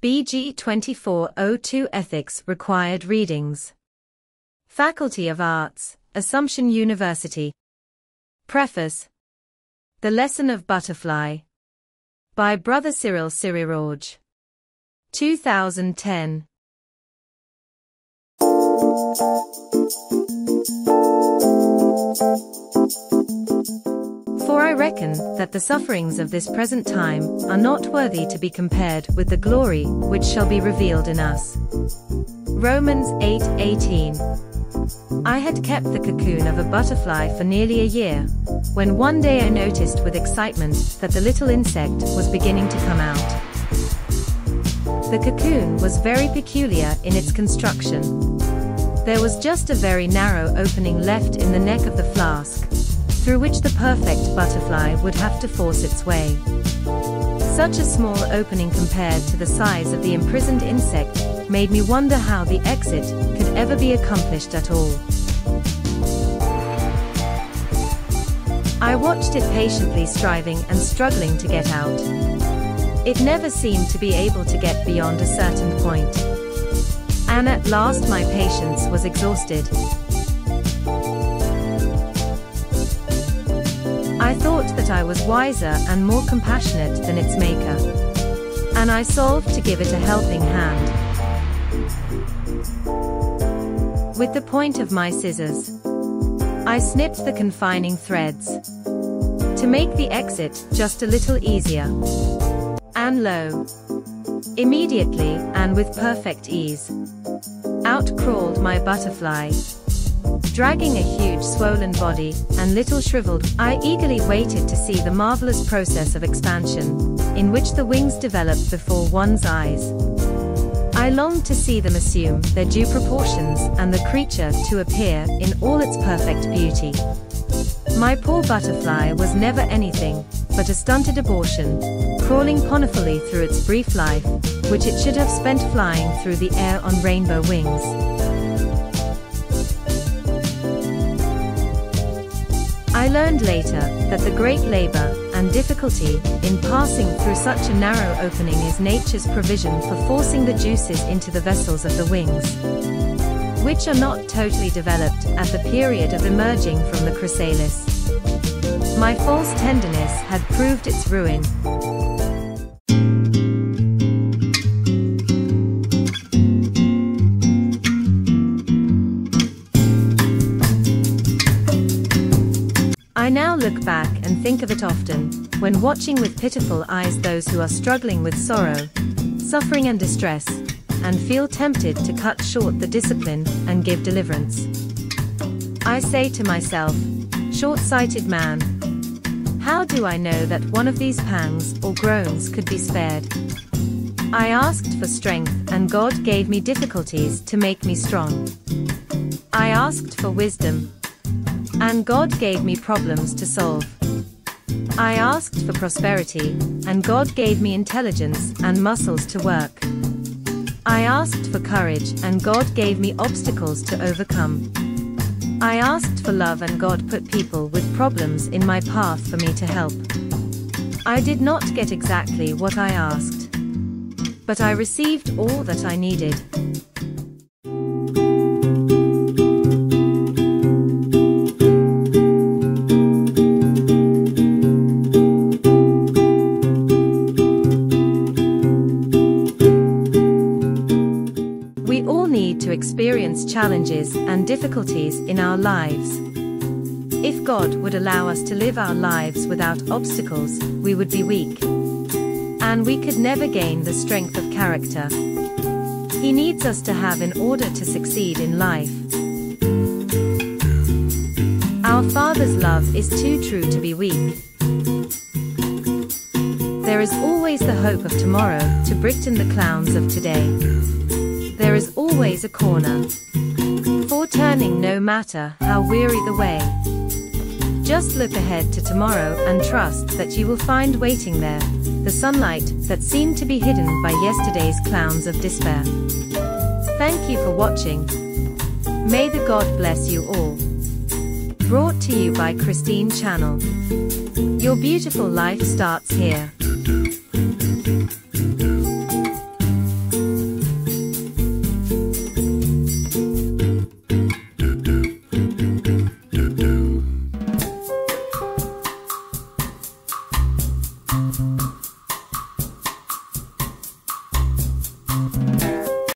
BG 2402 Ethics Required Readings. Faculty of Arts, Assumption University. Preface. The Lesson of Butterfly. By Bro.Cyril Siriroj. 2010. For I reckon that the sufferings of this present time are not worthy to be compared with the glory which shall be revealed in us. Romans 8:18. I had kept the cocoon of a butterfly for nearly a year, when one day I noticed with excitement that the little insect was beginning to come out. The cocoon was very peculiar in its construction. There was just a very narrow opening left in the neck of the flask, through which the perfect butterfly would have to force its way. Such a small opening compared to the size of the imprisoned insect made me wonder how the exit could ever be accomplished at all. I watched it patiently striving and struggling to get out. It never seemed to be able to get beyond a certain point. And at last my patience was exhausted. I thought that I was wiser and more compassionate than its maker, and I solved to give it a helping hand. With the point of my scissors, I snipped the confining threads, to make the exit just a little easier. And lo! Immediately, and with perfect ease, out crawled my butterfly, dragging a huge swollen body and little shriveled. I eagerly waited to see the marvelous process of expansion, in which the wings developed before one's eyes. I longed to see them assume their due proportions and the creature to appear in all its perfect beauty. My poor butterfly was never anything but a stunted abortion, crawling ponifully through its brief life, which it should have spent flying through the air on rainbow wings. I learned later that the great labor and difficulty in passing through such a narrow opening is nature's provision for forcing the juices into the vessels of the wings, which are not totally developed at the period of emerging from the chrysalis. My false tenderness had proved its ruin. I now look back and think of it often, when watching with pitiful eyes those who are struggling with sorrow, suffering and distress, and feel tempted to cut short the discipline and give deliverance. I say to myself, short-sighted man, how do I know that one of these pangs or groans could be spared? I asked for strength and God gave me difficulties to make me strong. I asked for wisdom, and God gave me problems to solve. I asked for prosperity, and God gave me intelligence and muscles to work. I asked for courage, and God gave me obstacles to overcome. I asked for love, and God put people with problems in my path for me to help. I did not get exactly what I asked, but I received all that I needed. To experience challenges and difficulties in our lives. If God would allow us to live our lives without obstacles, we would be weak, and we could never gain the strength of character He needs us to have in order to succeed in life. Our Father's love is too true to be weak. There is always the hope of tomorrow to brighten the clowns of today. There is always a corner for turning, no matter how weary the way. Just look ahead to tomorrow and trust that you will find waiting there the sunlight that seemed to be hidden by yesterday's clowns of despair. Thank you for watching. May the God bless you all. Brought to you by Christine Channel. Your beautiful life starts here.